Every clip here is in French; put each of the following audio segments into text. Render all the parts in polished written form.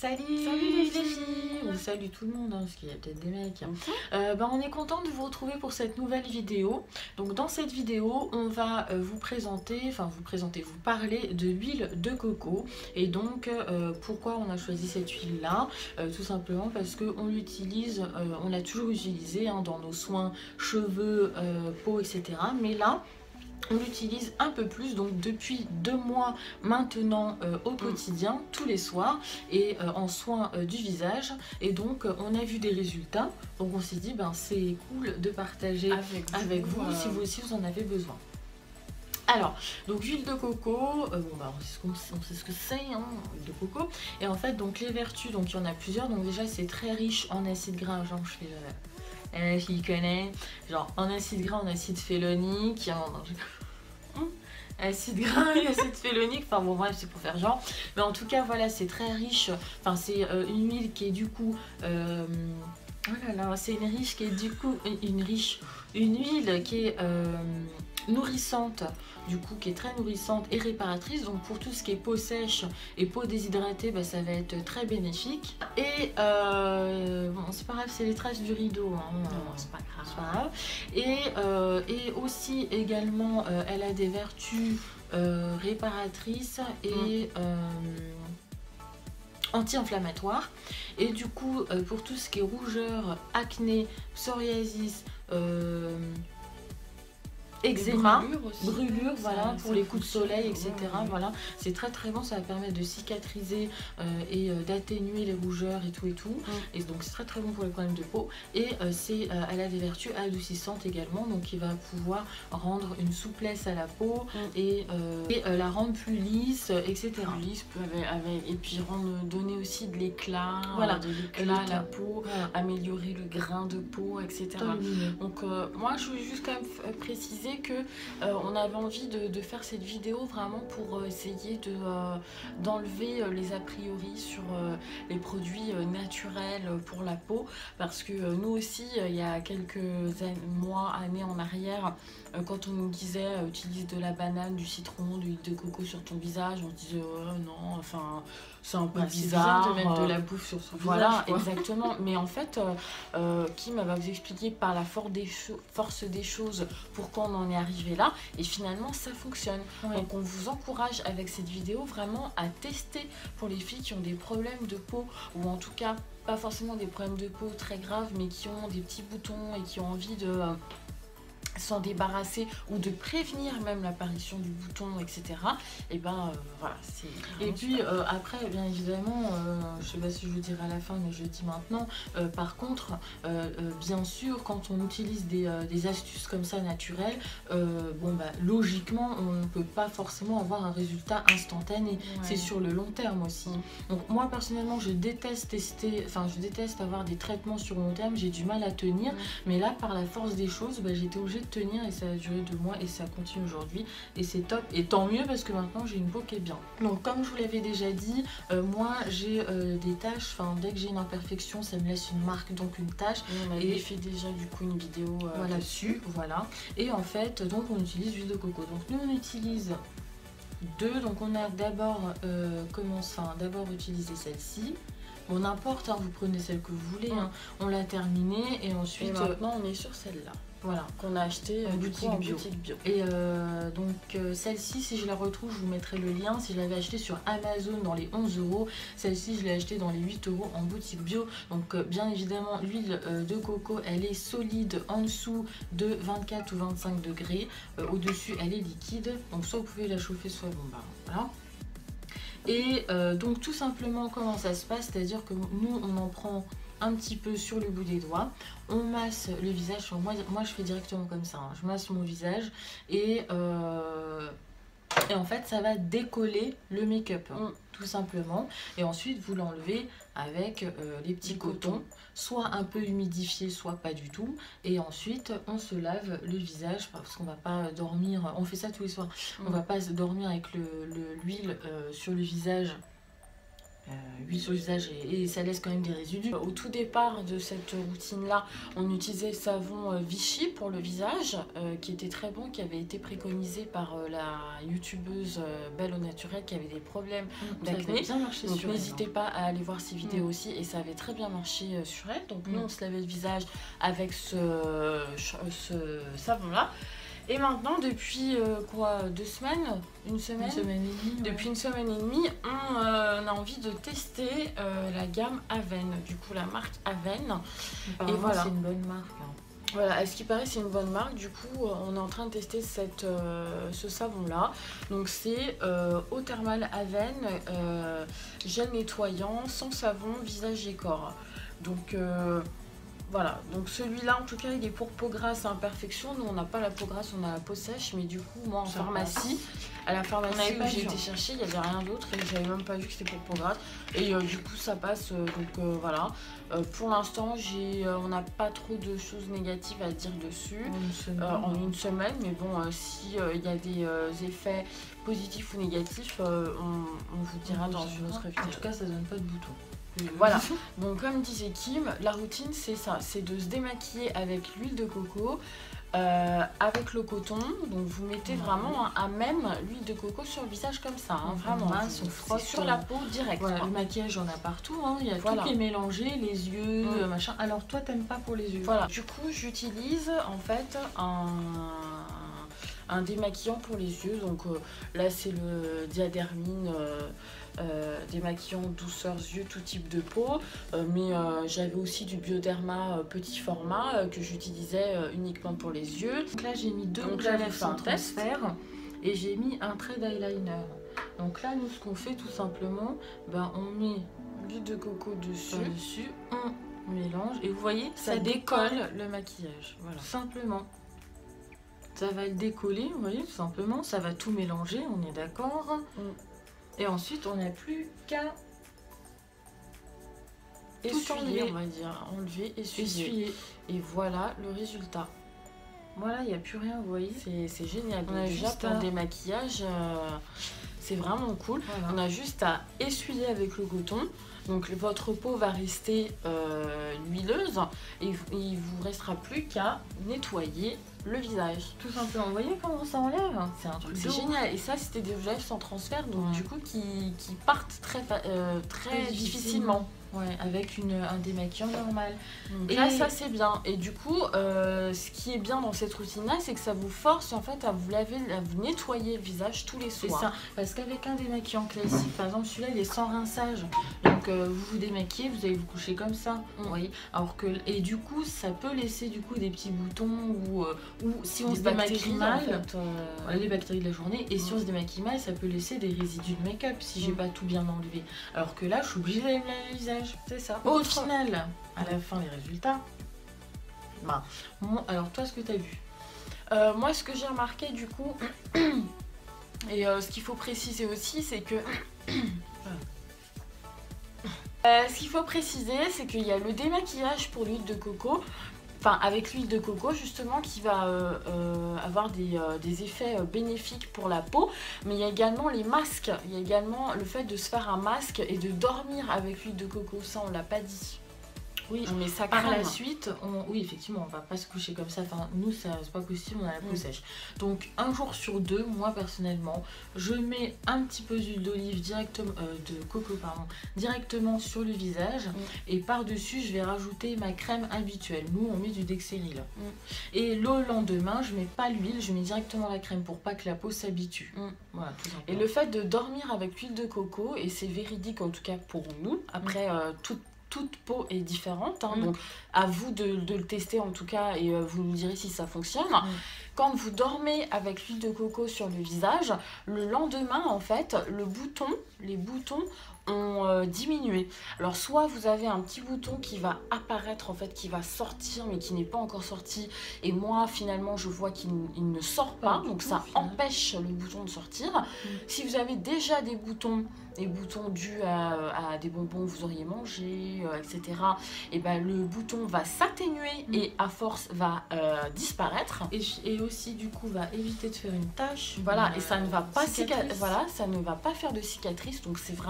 Salut les filles. Ou salut tout le monde, hein, parce qu'il y a peut-être des mecs. On est content de vous retrouver pour cette nouvelle vidéo. Donc dans cette vidéo, on va vous parler de l'huile de coco. Et donc pourquoi on a choisi cette huile là, tout simplement parce qu'on l'utilise, on l'a toujours utilisé hein, dans nos soins cheveux, peau, etc. Mais là, on l'utilise un peu plus, donc depuis 2 mois maintenant au quotidien, tous les soirs, et en soins du visage. Et donc on a vu des résultats, donc on s'est dit c'est cool de partager avec vous si vous aussi vous en avez besoin. Alors, donc l'huile de coco, on sait ce que c'est, hein, l'huile de coco. Et en fait, donc les vertus, donc il y en a plusieurs. Donc déjà, c'est très riche en acides gras, genre je fais qui connaît, genre en acide gras, en acide phéllonique, acide gras et acide phéllonique, enfin bon bref c'est pour faire genre, mais en tout cas voilà c'est très riche, enfin c'est une huile qui est du coup c'est une huile qui est nourrissante, du coup qui est très nourrissante et réparatrice. Donc pour tout ce qui est peau sèche et peau déshydratée, ça va être très bénéfique. Et bon c'est pas grave, c'est les traces du rideau, hein. C'est pas grave. Et aussi également elle a des vertus réparatrices et anti-inflammatoire. Et du coup pour tout ce qui est rougeur, acné, psoriasis, eczéma, brûlure, voilà, pour les coups de soleil, etc. Voilà, c'est très très bon, ça va permettre de cicatriser et d'atténuer les rougeurs et tout. Et donc c'est très très bon pour les problèmes de peau. Et elle a des vertus adoucissantes également, donc il va pouvoir rendre une souplesse à la peau et la rendre plus lisse, etc. Et puis donner aussi de l'éclat, voilà, à la peau, améliorer le grain de peau, etc. Donc moi je voulais juste quand même préciser que on avait envie de faire cette vidéo vraiment pour essayer d'enlever les a priori sur les produits naturels pour la peau, parce que nous aussi il y a quelques mois, années en arrière, quand on nous disait utilise de la banane, du citron, de l'huile de coco sur ton visage, on se disait non, enfin c'est un peu bizarre de mettre de la bouffe sur son visage. Voilà, exactement. Mais en fait, Kim va vous expliquer par la force des choses pourquoi on en est arrivé là. Et finalement, ça fonctionne. Donc on vous encourage avec cette vidéo vraiment à tester pour les filles qui ont des problèmes de peau, ou en tout cas pas forcément des problèmes de peau très graves, mais qui ont des petits boutons et qui ont envie de s'en débarrasser ou de prévenir même l'apparition du bouton, etc. Et voilà, c'est... Et puis après, bien évidemment, je sais pas si je vous dirai à la fin, mais je le dis maintenant, par contre, bien sûr, quand on utilise des astuces comme ça naturelles, logiquement, on ne peut pas forcément avoir un résultat instantané. C'est sur le long terme aussi. Donc moi, personnellement, je déteste avoir des traitements sur le long terme, j'ai du mal à tenir, mais là, par la force des choses, j'étais obligée de tenir et ça a duré 2 mois et ça continue aujourd'hui et c'est top, et tant mieux parce que maintenant j'ai une peau qui est bien. Donc comme je vous l'avais déjà dit, moi j'ai des taches, dès que j'ai une imperfection ça me laisse une marque, donc une tache. On avait fait déjà du coup une vidéo dessus, voilà. Et en fait donc on utilise l'huile de coco, donc nous on utilise deux, donc on a d'abord d'abord utiliser celle-ci. Bon, n'importe, hein, vous prenez celle que vous voulez, hein. On l'a terminée et ensuite maintenant on est sur celle-là. Voilà, qu'on a acheté en boutique bio. Et donc celle-ci, si je la retrouve, je vous mettrai le lien. Si je l'avais achetée sur Amazon dans les 11 €, celle-ci je l'ai achetée dans les 8 € en boutique bio. Donc bien évidemment, l'huile de coco, elle est solide en dessous de 24 ou 25 degrés. Au-dessus, elle est liquide. Donc soit vous pouvez la chauffer, soit voilà. Et donc tout simplement comment ça se passe, c'est-à-dire que nous on en prend un petit peu sur le bout des doigts, on masse le visage. Moi je fais directement comme ça, hein. Je masse mon visage et en fait ça va décoller le make-up, tout simplement. Et ensuite vous l'enlevez avec les petits cotons, soit un peu humidifié, soit pas du tout. Et ensuite on se lave le visage, parce qu'on va pas dormir, on fait ça tous les soirs, on va pas dormir avec l'huile sur le visage huile sur le visage et ça laisse quand même des résidus. Au tout départ de cette routine-là, on utilisait le savon Vichy pour le visage, qui était très bon, qui avait été préconisé par la youtubeuse Belle au Naturel qui avait des problèmes d'acné. Donc n'hésitez pas à aller voir ces vidéos aussi, et ça avait très bien marché sur elle. Donc nous, on se lavait le visage avec ce savon-là. Et maintenant, depuis quoi, 2 semaines, une semaine et demie, depuis une semaine et demie, on a envie de tester la gamme Aven, du coup la marque Aven. Et voilà, c'est une bonne marque. Voilà, à ce qui paraît, c'est une bonne marque. Du coup, on est en train de tester ce savon-là. Donc, c'est eau thermale Aven, gel nettoyant, sans savon, visage et corps. Donc, voilà, donc celui-là en tout cas il est pour peau grasse à imperfection. Nous on n'a pas la peau grasse, on a la peau sèche, mais du coup moi en pharmacie, à la pharmacie où j'ai été chercher, il n'y avait rien d'autre et j'avais même pas vu que c'était pour peau grasse. Et du coup ça passe, donc voilà. Pour l'instant on n'a pas trop de choses négatives à dire dessus en une semaine, mais bon si il y a des effets positifs ou négatifs, on vous dira dans une autre vidéo. En tout cas ça donne pas de boutons. Voilà, donc comme disait Kim, la routine c'est ça, c'est de se démaquiller avec l'huile de coco, avec le coton. Donc vous mettez vraiment à même l'huile de coco sur le visage comme ça, hein, vraiment, on frotte sur la peau direct. Voilà, le maquillage on a partout, hein, il y a tout qui est mélangé, les yeux, machin. Alors toi t'aimes pas pour les yeux? Voilà, du coup j'utilise en fait un démaquillant pour les yeux. Donc là c'est le Diadermine démaquillant douceur yeux, tout type de peau, mais j'avais aussi du Bioderma petit format que j'utilisais uniquement pour les yeux. Donc là j'ai mis 2 gouttes à lèvres sans transfert et j'ai mis un trait d'eyeliner. Donc là nous ce qu'on fait tout simplement, on met l'huile de coco dessus, on mélange et vous voyez ça décolle le maquillage, voilà. Tout simplement. Ça va le décoller, vous voyez, tout simplement. Ça va tout mélanger, on est d'accord. Et ensuite, on n'a plus qu'à essuyer, on va dire. Enlever, essuyer. Et voilà le résultat. Voilà, il n'y a plus rien, vous voyez. C'est génial. On a déjà juste pour le démaquillage, c'est vraiment cool. Voilà. On a juste à essuyer avec le coton. Donc votre peau va rester huileuse et il vous restera plus qu'à nettoyer le visage. Tout simplement. Vous voyez comment ça enlève? C'est un truc génial. Et ça c'était des lèvres sans transfert, donc du coup qui partent très difficilement. Ouais, avec un démaquillant normal. Donc là, ça c'est bien. Et du coup, ce qui est bien dans cette routine-là, c'est que ça vous force en fait à vous laver, à vous nettoyer le visage tous les soirs. C'est ça. Parce qu'avec un démaquillant classique, par exemple celui-là, il est sans rinçage. Donc vous vous démaquillez, vous allez vous coucher comme ça. Vous voyez. Alors que du coup, ça peut laisser du coup des petits boutons ou si on se démaquille mal, en fait, les bactéries de la journée. Et si on se démaquille mal, ça peut laisser des résidus de make-up si j'ai pas tout bien enlevé. Alors que là, je suis obligée d'aller me laver le visage. C'est ça. Au final, à la fin, les résultats. Alors, toi, ce que tu as vu? Moi, ce que j'ai remarqué, du coup, et ce qu'il faut préciser aussi, c'est que... ce qu'il faut préciser, c'est qu'il y a le démaquillage pour l'huile de coco. Enfin, avec l'huile de coco justement qui va avoir des effets bénéfiques pour la peau, mais il y a également les masques, il y a également le fait de se faire un masque et de dormir avec l'huile de coco, ça on l'a pas dit. Oui, mais ça par la suite, oui effectivement, on va pas se coucher comme ça. Enfin, nous, c'est pas possible, on a la peau sèche. Donc, un jour sur deux, moi personnellement, je mets un petit peu d'huile d'olive directement, de coco, pardon, directement sur le visage. Et par-dessus, je vais rajouter ma crème habituelle. Nous, on met du Dexeryl. Et le lendemain, je mets pas l'huile, je mets directement la crème pour pas que la peau s'habitue. Voilà, tout simplement. Et le fait de dormir avec l'huile de coco, et c'est véridique en tout cas pour nous, après toute peau est différente, hein, donc à vous de le tester en tout cas et vous nous direz si ça fonctionne. Quand vous dormez avec l'huile de coco sur le visage, le lendemain en fait, les boutons ont diminué. Alors soit vous avez un petit bouton qui va apparaître en fait, qui va sortir mais qui n'est pas encore sorti, et moi finalement je vois qu'il ne sort pas, donc ça empêche le bouton de sortir. Si vous avez déjà des boutons dus à des bonbons que vous auriez mangé, etc., et ben le bouton va s'atténuer et à force va disparaître. Et aussi du coup va éviter de faire une tache. Voilà, et ça ne va pas ça ne va pas faire de cicatrice, donc c'est vraiment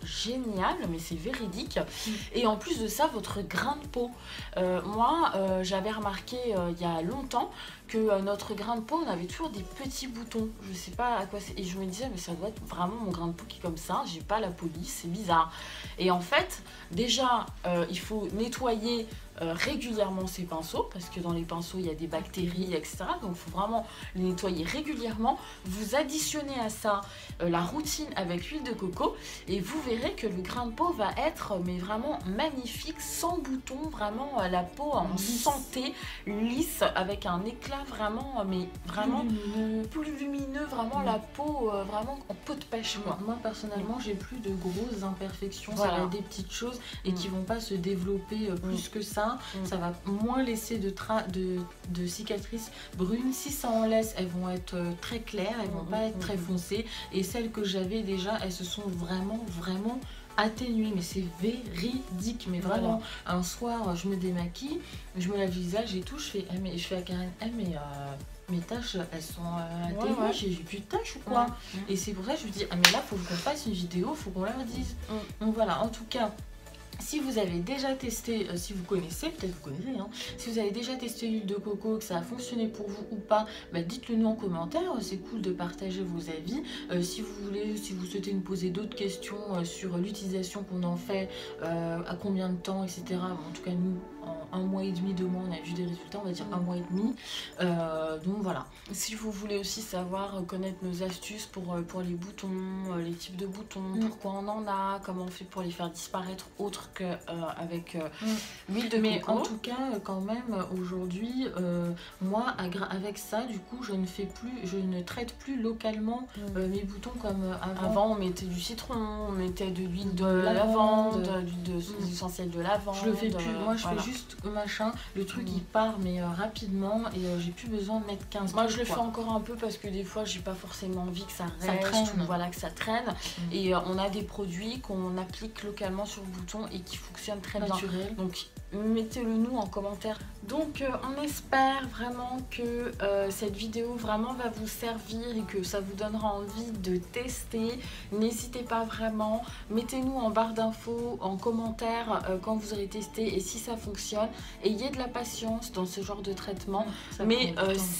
génial, mais c'est véridique. Et en plus de ça, votre grain de peau. Moi, j'avais remarqué il y a longtemps que notre grain de peau, on avait toujours des petits boutons. Je sais pas à quoi c'est. Et je me disais, mais ça doit être vraiment mon grain de peau qui est comme ça. J'ai pas la police, c'est bizarre. Et en fait, déjà, il faut nettoyer régulièrement ces pinceaux, parce que dans les pinceaux il y a des bactéries, etc. Donc il faut vraiment les nettoyer régulièrement. Vous additionnez à ça la routine avec l'huile de coco et vous verrez que le grain de peau va être mais vraiment magnifique, sans boutons, vraiment la peau en santé, lisse, avec un éclat vraiment, mais vraiment plus lumineux, vraiment la peau vraiment en peau de pêche. Moi personnellement j'ai plus de grosses imperfections, ça va être des petites choses et qui vont pas se développer plus que ça. Ça va moins laisser de cicatrices brunes. Si ça en laisse, elles vont être très claires, elles vont pas être très foncées. Et celles que j'avais déjà, elles se sont vraiment atténuées. Mais c'est véridique. Mais vraiment, un soir, je me démaquille, je me lave le visage et tout, je fais à Karen, mes taches, elles sont atténuées, j'ai plus de taches ou quoi? Et c'est pour ça que je me dis, mais là, faut qu'on fasse une vidéo, faut qu'on leur dise. Donc voilà, en tout cas, si vous avez déjà testé, si vous connaissez, peut-être vous connaissez, hein, si vous avez déjà testé l'huile de coco, que ça a fonctionné pour vous ou pas, dites-le nous en commentaire, c'est cool de partager vos avis. Si vous souhaitez nous poser d'autres questions sur l'utilisation qu'on en fait, à combien de temps, etc. Bon, en tout cas, nous, en 1 mois et demi, 2 mois, on a vu des résultats, on va dire 1 mois et demi. Donc voilà. Si vous voulez aussi savoir, connaître nos astuces pour les boutons, les types de boutons, pourquoi on en a, comment on fait pour les faire disparaître autre qu'avec l'huile de coco. Mais en tout cas, quand même, aujourd'hui, moi, avec ça, du coup, je ne traite plus localement mes boutons comme avant. Avant, on mettait du citron, on mettait de l'huile de lavande, de l'huile essentielle de lavande. Je le fais plus, moi je fais juste machin, le truc il part mais rapidement et j'ai plus besoin de mettre 15 Moi je le fais encore un peu parce que des fois j'ai pas forcément envie que ça reste, voilà, que ça traîne. Et on a des produits qu'on applique localement sur le bouton et qui fonctionnent très bien. Donc mettez-le nous en commentaire. Donc on espère vraiment que cette vidéo vraiment va vous servir et que ça vous donnera envie de tester. N'hésitez pas vraiment, mettez-nous en barre d'infos, en commentaire quand vous aurez testé et si ça fonctionne. Ayez de la patience dans ce genre de traitement, mais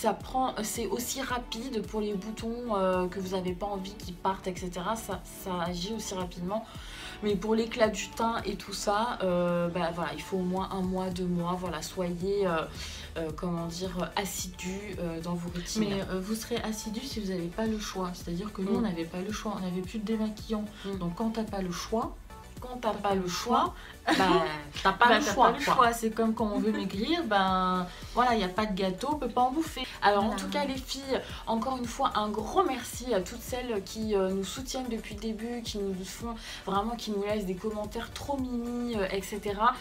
c'est aussi rapide pour les boutons que vous n'avez pas envie qu'ils partent, etc. Ça agit aussi rapidement. Mais pour l'éclat du teint et tout ça, voilà, il faut au moins 1 mois, 2 mois. Voilà, soyez, comment dire, assidus dans vos routines. Mais vous serez assidus si vous n'avez pas le choix. C'est-à-dire que nous, on n'avait pas le choix. On n'avait plus de démaquillant. Donc quand t'as pas le choix, t'as pas le choix, t'as pas le choix. C'est comme quand on veut maigrir, voilà, il n'y a pas de gâteau, on peut pas en bouffer. Alors en tout cas les filles, encore une fois un gros merci à toutes celles qui nous soutiennent depuis le début, qui nous font vraiment, qui nous laissent des commentaires trop mimi, etc.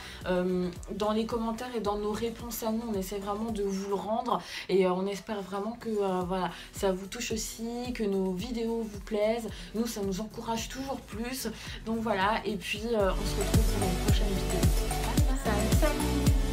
Dans les commentaires et dans nos réponses à nous, on essaie vraiment de vous le rendre et on espère vraiment que voilà, ça vous touche aussi, que nos vidéos vous plaisent. Nous, ça nous encourage toujours plus. Donc voilà, et puis on se retrouve pour une prochaine vidéo. Salut.